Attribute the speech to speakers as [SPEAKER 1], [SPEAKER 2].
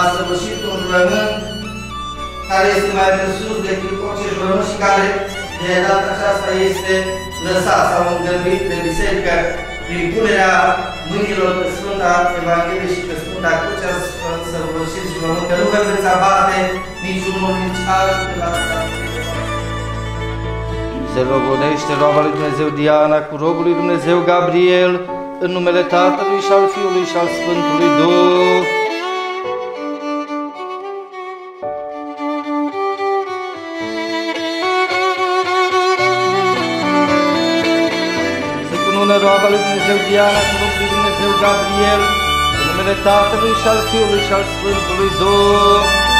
[SPEAKER 1] săvârșit un jurământ care este mai presus decât orice jurământ și care de data aceasta este lăsat sau îngăduit de biserică prin punerea mâinilor pe Sfânta Evanghelie și pe Sfânta Cruce, săvârșit jurământ că nu vă veți abate niciunul, nici altul de la Se rogonește roaba lui Dumnezeu Diana cu robul lui Dumnezeu Gabriel, în numele Tatălui și al Fiului și al Sfântului Duh. Se cunună roaba lui Dumnezeu Diana cu robul lui Dumnezeu Gabriel, în numele Tatălui și al Fiului și al Sfântului Duh.